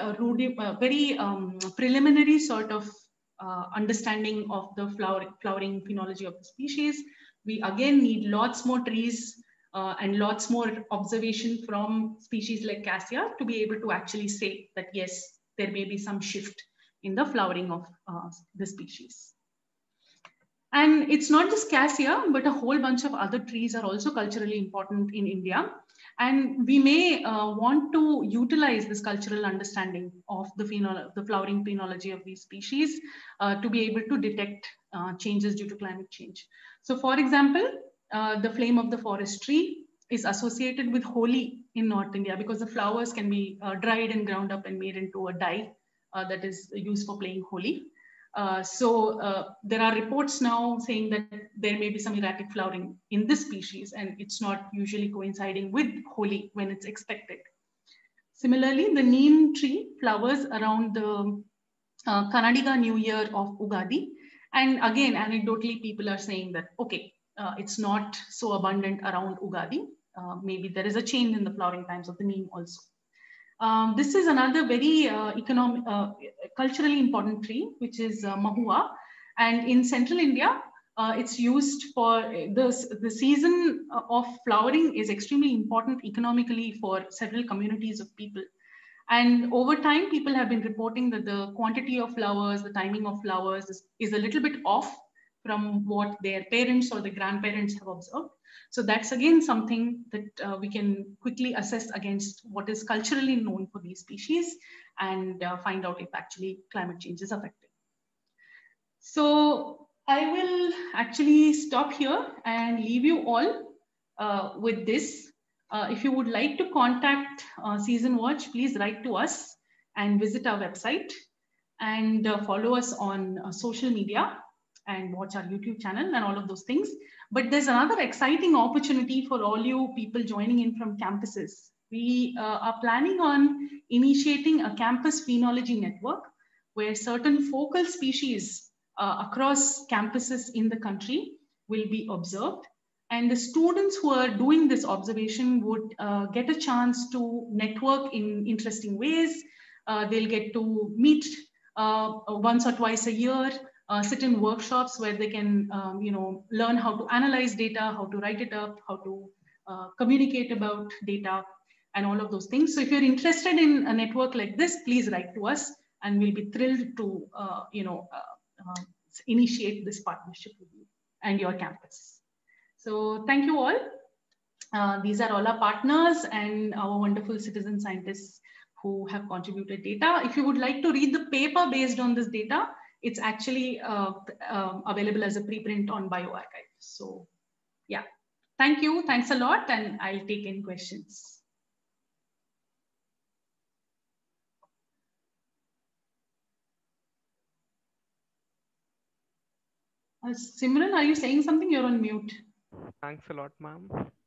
preliminary sort of understanding of the flowering phenology of the species. We again need lots more trees and lots more observation from species like cassia to be able to actually say that, yes, there may be some shift in the flowering of the species. And it's not just cassia, but a whole bunch of other trees are also culturally important in India. And we may want to utilize this cultural understanding of the flowering phenology of these species to be able to detect changes due to climate change. So, for example, the flame of the forest tree is associated with Holi in North India because the flowers can be dried and ground up and made into a dye that is used for playing Holi. There are reports now saying that there may be some erratic flowering in this species, and it's not usually coinciding with Holi when it's expected. Similarly, the neem tree flowers around the Kannadiga New Year of Ugadi. And again, anecdotally, people are saying that, okay, it's not so abundant around Ugadi. Maybe there is a change in the flowering times of the neem also. This is another very culturally important tree, which is mahua. And in central India, it's used for the season of flowering is extremely important economically for several communities of people. And over time, people have been reporting that the quantity of flowers, the timing of flowers is a little bit off from what their parents or the grandparents have observed. So that's again something that we can quickly assess against what is culturally known for these species and find out if actually climate change is affected. So I will actually stop here and leave you all with this. If you would like to contact Season Watch, please write to us and visit our website and follow us on social media and watch our YouTube channel and all of those things. But there's another exciting opportunity for all you people joining in from campuses. We are planning on initiating a campus phenology network where certain focal species across campuses in the country will be observed. And the students who are doing this observation would get a chance to network in interesting ways. They'll get to meet once or twice a year, sit in workshops where they can learn how to analyze data, how to write it up, how to communicate about data, and all of those things. So if you're interested in a network like this, please write to us, and we'll be thrilled to initiate this partnership with you and your campus. So thank you all. These are all our partners and our wonderful citizen scientists who have contributed data. If you would like to read the paper based on this data, it's actually available as a preprint on bioRxiv. So yeah, thank you. Thanks a lot. And I'll take any questions. Simran, are you saying something? You're on mute. Thanks a lot, ma'am.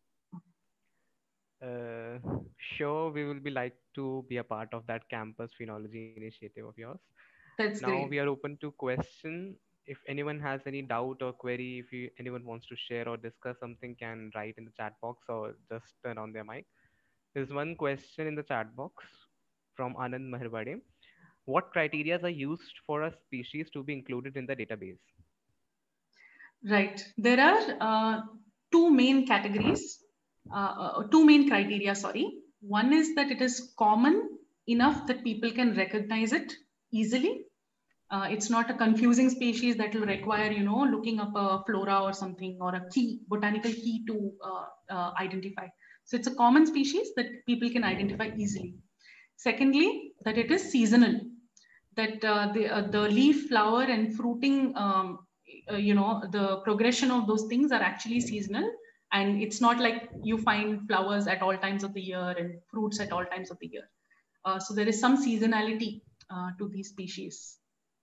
Uh, sure, we will be like to be a part of that campus phenology initiative of yours. That's Now great. we are open to question. If anyone has any doubt or query, if anyone wants to share or discuss something, can write in the chat box or just turn on their mic. There's one question in the chat box from Anand Maharbade. What criteria are used for a species to be included in the database? Right. There are two main categories, two main criteria, sorry. One is that it is common enough that people can recognize it easily. It's not a confusing species that will require, looking up a flora or something or a key, botanical key to identify. So it's a common species that people can identify easily. Secondly, that it is seasonal, that the leaf, flower, and fruiting, the progression of those things are actually seasonal. And it's not like you find flowers at all times of the year and fruits at all times of the year. So there is some seasonality to these species.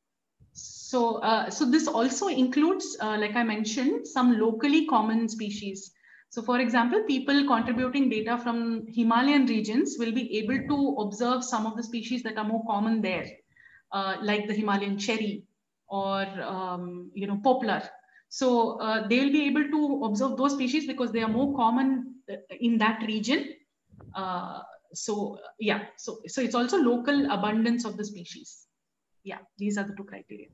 So this also includes, like I mentioned, some locally common species. So for example, people contributing data from Himalayan regions will be able to observe some of the species that are more common there, like the Himalayan cherry or poplar. So they will be able to observe those species because they are more common in that region. So it's also local abundance of the species. Yeah, these are the two criteria.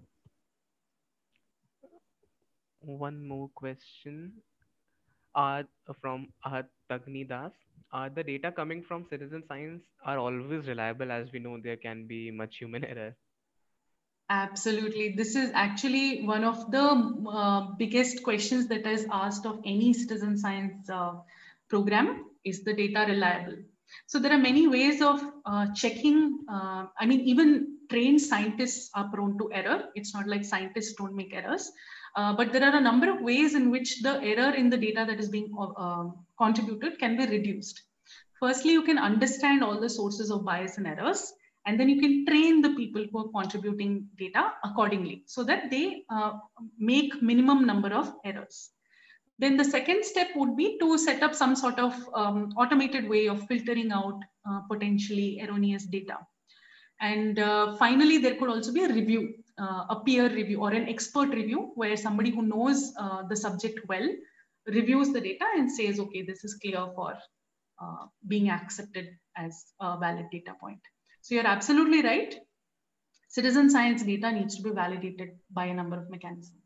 One more question are from Tagni Das. Are the data coming from citizen science are always reliable? As we know, there can be much human error. Absolutely. This is actually one of the biggest questions that is asked of any citizen science program. Is the data reliable? So there are many ways of checking. I mean, even trained scientists are prone to error. It's not like scientists don't make errors. But there are a number of ways in which the error in the data that is being contributed can be reduced. Firstly, you can understand all the sources of bias and errors, and then you can train the people who are contributing data accordingly so that they make minimum number of errors. Then the second step would be to set up some sort of automated way of filtering out potentially erroneous data. And finally, there could also be a review, a peer review or an expert review, where somebody who knows the subject well reviews the data and says, okay, this is clear for being accepted as a valid data point. So you're absolutely right. Citizen science data needs to be validated by a number of mechanisms.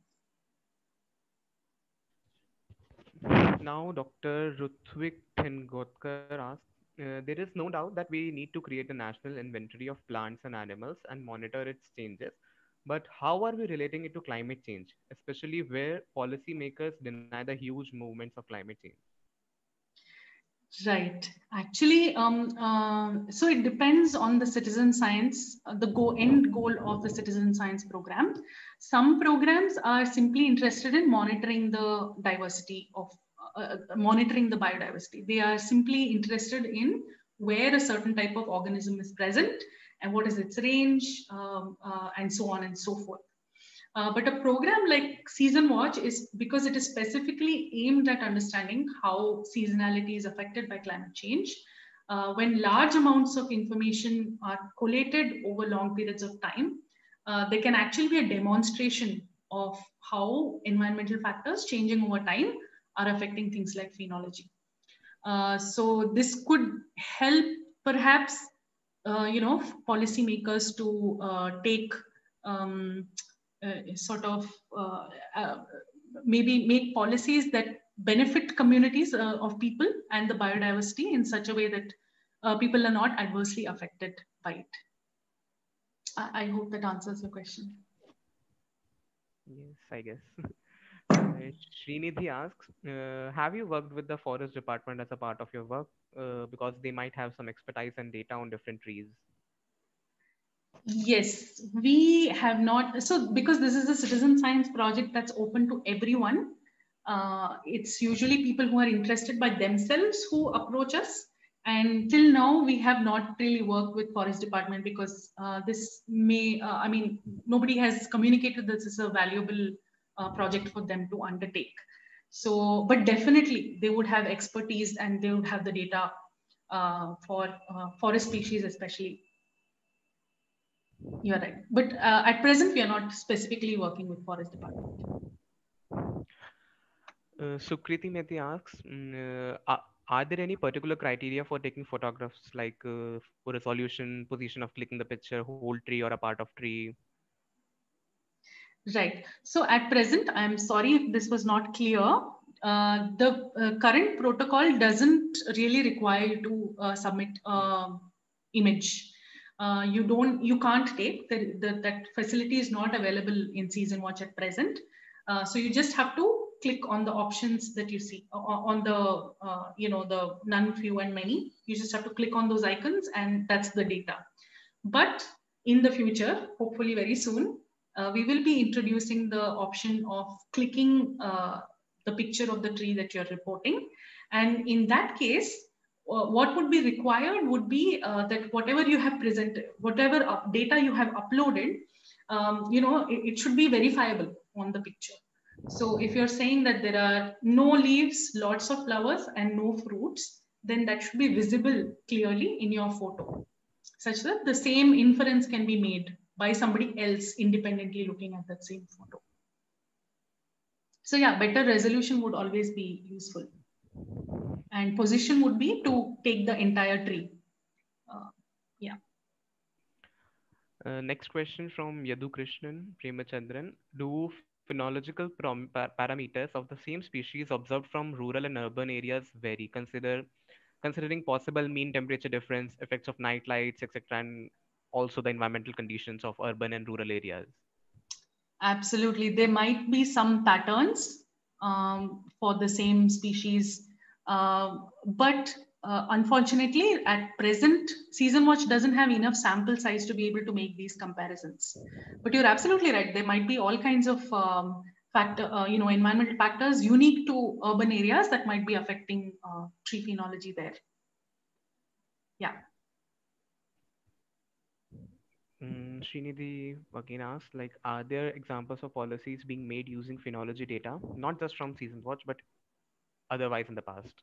Now, Dr. Ruthvik Thengotkar asks, there is no doubt that we need to create a national inventory of plants and animals and monitor its changes. But how are we relating it to climate change, especially where policymakers deny the huge movements of climate change? Right. Actually, so it depends on the citizen science, end goal of the citizen science program. Some programs are simply interested in monitoring the diversity of, monitoring the biodiversity. They are simply interested in where a certain type of organism is present and what is its range, and so on and so forth. But a program like Season Watch is because it is specifically aimed at understanding how seasonality is affected by climate change. When large amounts of information are collated over long periods of time, there can actually be a demonstration of how environmental factors changing over time are affecting things like phenology. So this could help perhaps, policymakers to take um, sort of maybe make policies that benefit communities of people and the biodiversity in such a way that people are not adversely affected by it. I hope that answers your question. Yes, I guess. Srinidhi asks, have you worked with the forest department as a part of your work? Because they might have some expertise and data on different trees. Yes, we have not. So, because this is a citizen science project that's open to everyone, it's usually people who are interested by themselves who approach us. And till now, we have not really worked with forest department because this may, I mean, nobody has communicated this is a valuable project for them to undertake. So, but definitely they would have expertise and they would have the data for forest species, especially. You're right. But at present, we are not specifically working with forest department. Sukriti Mehti asks, are there any particular criteria for taking photographs, like for resolution, position of clicking the picture, whole tree or a part of tree? Right. So at present, I'm sorry if this was not clear. The current protocol doesn't really require you to submit image. You can't take that facility is not available in Season Watch at present. So you just have to click on the options that you see on the the none, few, and many. You just have to click on those icons, and that's the data. But in the future, hopefully very soon, we will be introducing the option of clicking the picture of the tree that you're reporting. And in that case, what would be required would be that whatever you have presented, whatever data you have uploaded, it should be verifiable on the picture. So if you're saying that there are no leaves, lots of flowers, and no fruits, then that should be visible clearly in your photo, such that the same inference can be made by somebody else independently looking at that same photo. So yeah, better resolution would always be useful. And position would be to take the entire tree. Yeah. Next question from Yadu Krishnan Premachandran. Do phenological parameters of the same species observed from rural and urban areas vary, considering possible mean temperature difference, effects of night lights, etc., and also the environmental conditions of urban and rural areas? Absolutely. There might be some patterns for the same species, but unfortunately, at present, Season Watch doesn't have enough sample size to be able to make these comparisons. But you're absolutely right. There might be all kinds of environmental factors unique to urban areas that might be affecting tree phenology there. Yeah. Srinidhi again asked, like, are there examples of policies being made using phenology data, not just from Season Watch, but otherwise in the past?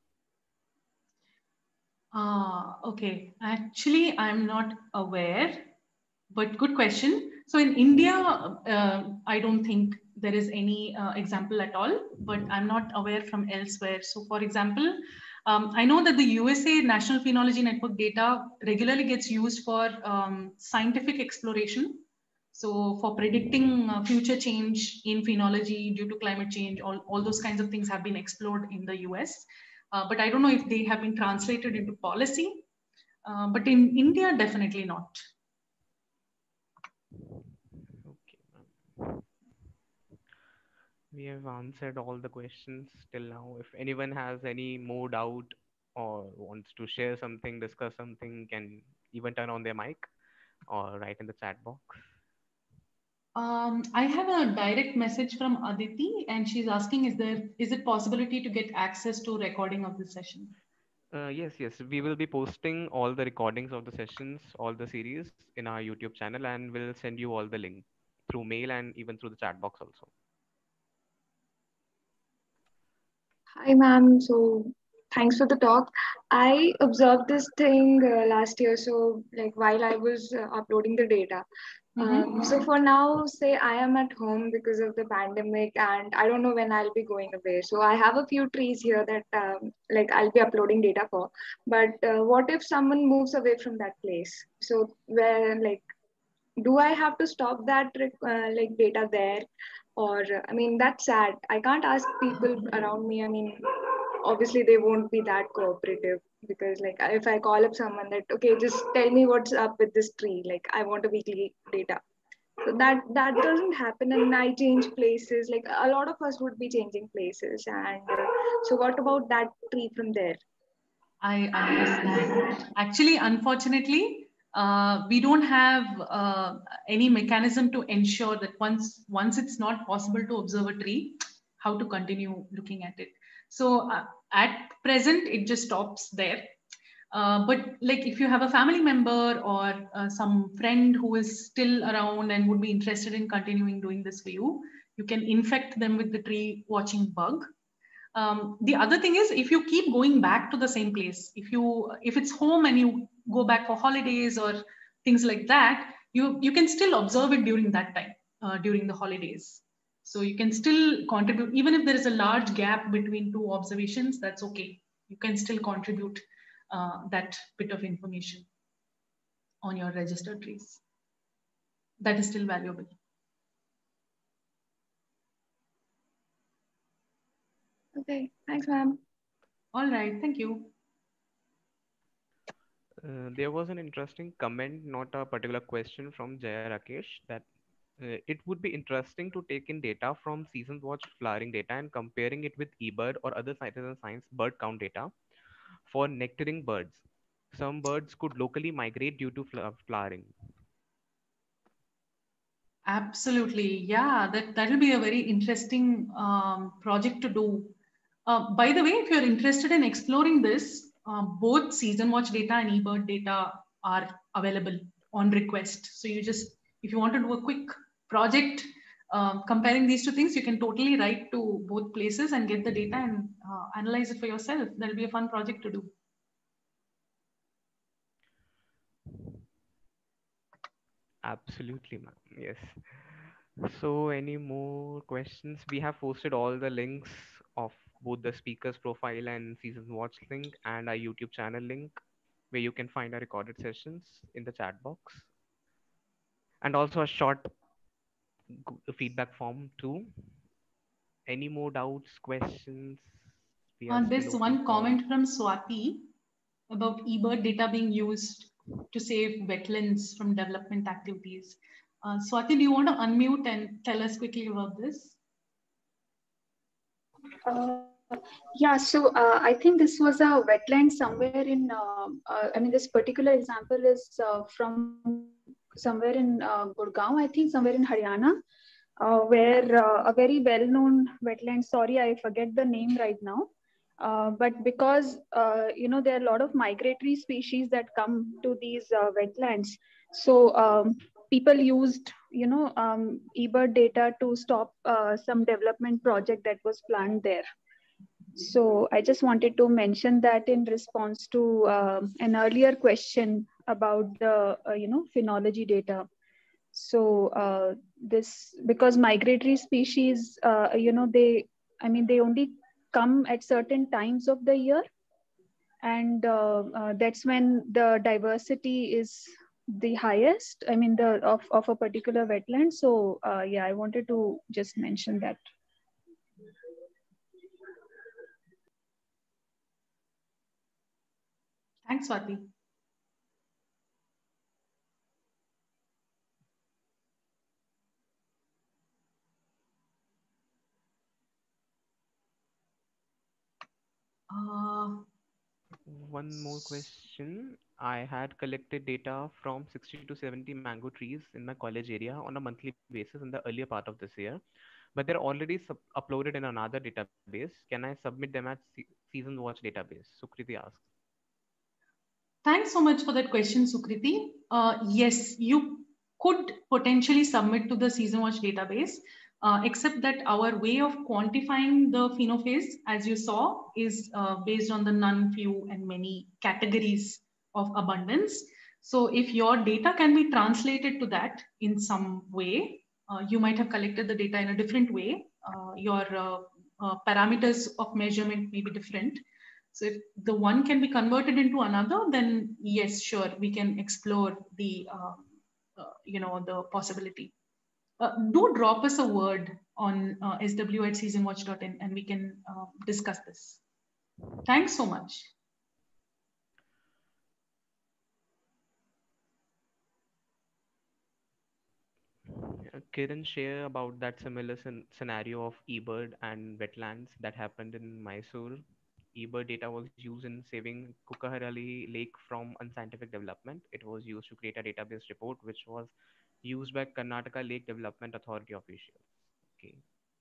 Okay. Actually, I'm not aware, but good question. So in India, I don't think there is any example at all, but I'm not aware from elsewhere. So for example, I know that the USA National Phenology Network data regularly gets used for scientific exploration. So for predicting future change in phenology due to climate change, all those kinds of things have been explored in the US. But I don't know if they have been translated into policy. But in India, definitely not. Okay, ma'am. We have answered all the questions till now. If anyone has any more doubt or wants to share something, discuss something, can even turn on their mic or write in the chat box. I have a direct message from Aditi, and she's asking, is it possibility to get access to recording of the session? Yes. We will be posting all the recordings of the sessions, all the series in our YouTube channel, and we'll send you all the link through mail and even through the chat box also. Hi, ma'am. So, thanks for the talk. I observed this thing last year. So, like while I was uploading the data. So for now, say I am at home because of the pandemic, and I don't know when I'll be going away. So I have a few trees here that like I'll be uploading data for. But what if someone moves away from that place? So where like do I have to stop that like data there? Or I mean, that's sad. I can't ask people around me. I mean, obviously they won't be that cooperative because like if I call up someone that okay, just tell me what's up with this tree. Like I want a weekly data. So that doesn't happen, and I change places. Like a lot of us would be changing places, and so what about that tree from there? I understand. Actually, unfortunately, we don't have any mechanism to ensure that once it's not possible to observe a tree, how to continue looking at it. So at present, it just stops there. But like if you have a family member or some friend who is still around and would be interested in continuing doing this for you, you can infect them with the tree watching bug. The other thing is if you keep going back to the same place, if it's home and you go back for holidays or things like that, you can still observe it during that time, during the holidays. So you can still contribute even if there is a large gap between two observations. That's okay. You can still contribute that bit of information on your registered trees. That is still valuable. Okay, thanks, ma'am. All right, thank you. There was an interesting comment, not a particular question, from Jaya Rakesh that it would be interesting to take in data from season watch flowering data and comparing it with eBird or other citizen science bird count data for nectaring birds. Some birds could locally migrate due to flowering. Absolutely. Yeah, that'll be a very interesting project to do. By the way, if you're interested in exploring this, both season watch data and eBird data are available on request. So you just, if you want to do a quick project comparing these two things, you can totally write to both places and get the data and analyze it for yourself. That'll be a fun project to do. Absolutely, ma'am. Yes. So, any more questions? We have posted all the links of both the speaker's profile and season watch link and our YouTube channel link where you can find our recorded sessions in the chat box and also a short feedback form too. Any more doubts, questions? We are still There's open one for. comment from Swati about eBird data being used to save wetlands from development activities. Swati, do you want to unmute and tell us quickly about this? Yeah, so I think this was a wetland somewhere in, I mean, this particular example is from somewhere in Gurgaon, I think somewhere in Haryana, where a very well-known wetland, sorry, I forget the name right now, but because, there are a lot of migratory species that come to these wetlands. So people used, eBird data to stop some development project that was planned there. So I just wanted to mention that in response to an earlier question about the phenology data. So this, because migratory species, they only come at certain times of the year, and that's when the diversity is the highest. I mean, the of a particular wetland. So yeah, I wanted to just mention that. Thanks, Swati. One more question. I had collected data from 60 to 70 mango trees in my college area on a monthly basis in the earlier part of this year, but they're already uploaded in another database. Can I submit them as Season Watch database? Sukriti asks. Thanks so much for that question, Sukriti. Yes, you could potentially submit to the Season Watch database, except that our way of quantifying the phenophase, as you saw, is based on the none, few, and many categories of abundance. So if your data can be translated to that in some way, you might have collected the data in a different way. Your parameters of measurement may be different. So if the one can be converted into another, then yes, sure, we can explore the the possibility. Do drop us a word on sw@seasonwatch.in and we can discuss this. Thanks so much. Kiran, share about that similar scenario of eBird and wetlands that happened in Mysore. eBird data was used in saving Kukaharali Lake from unscientific development. It was used to create a database report, which was used by Karnataka Lake Development Authority officials. Okay.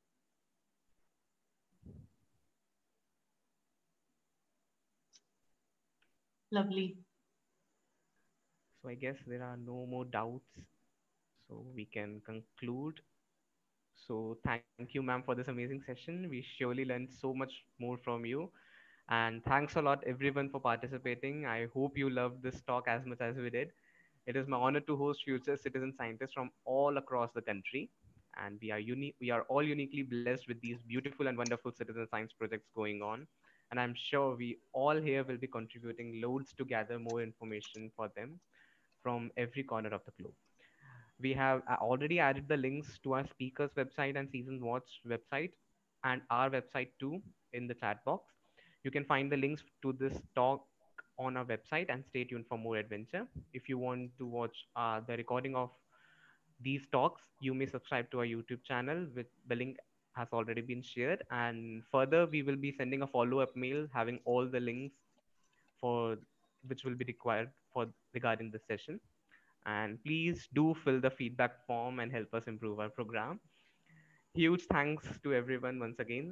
Lovely. So I guess there are no more doubts. So we can conclude. So thank you, ma'am, for this amazing session. We surely learned so much more from you. And thanks a lot, everyone, for participating. I hope you loved this talk as much as we did. It is my honor to host future citizen scientists from all across the country. And we are unique. We are all uniquely blessed with these beautiful and wonderful citizen science projects going on. And I'm sure we all here will be contributing loads to gather more information for them from every corner of the globe. We have already added the links to our speakers website and season watch website and our website too in the chat box. You can find the links to this talk on our website and stay tuned for more adventure. If you want to watch the recording of these talks, you may subscribe to our YouTube channel, with the link has already been shared. And further, we will be sending a follow-up mail having all the links for which will be required for regarding the session. And please do fill the feedback form and help us improve our program. Huge thanks to everyone once again.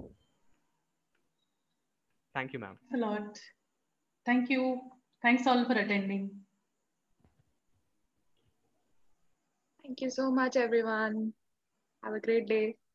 Thank you, ma'am. Thanks a lot. Thank you. Thanks all for attending. Thank you so much, everyone. Have a great day.